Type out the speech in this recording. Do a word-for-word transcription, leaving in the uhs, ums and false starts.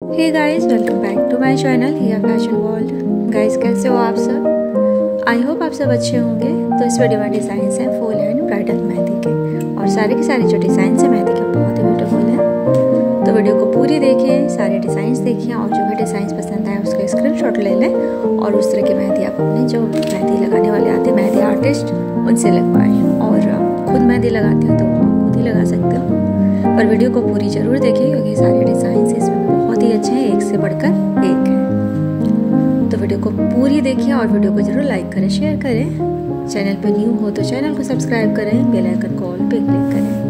Hey guys, welcome back to my channel Hiya fashion world. Guys, कैसे हो आप सब? आई होप आप सब अच्छे होंगे। तो इस वीडियो में डिज़ाइंस हैं फुल हैंड ब्राइडल मेहंदी के, और सारे के सारे जो डिज़ाइंस हैं मेहंदी के बहुत ही ब्यूटीफुल हैं। तो वीडियो को पूरी देखें, सारे डिज़ाइंस देखें, और जो भी डिज़ाइंस पसंद आए उसका स्क्रीनशॉट ले लें, और उस तरह की मेहंदी आप अपने जो मेहंदी लगाने वाले आते हैं मेहंदी आर्टिस्ट उनसे लगवाएँ। और खुद मेहंदी लगाते हैं तो आप खुद ही लगा सकते हो, पर वीडियो को पूरी ज़रूर देखें क्योंकि सारे डिज़ाइंस इसमें बहुत ही अच्छे हैं, एक से बढ़कर एक है। तो वीडियो को पूरी देखिए और वीडियो को ज़रूर लाइक करें, शेयर करें। चैनल पर न्यू हो तो चैनल को सब्सक्राइब करें, बेल आइकन को ऑल पे क्लिक करें।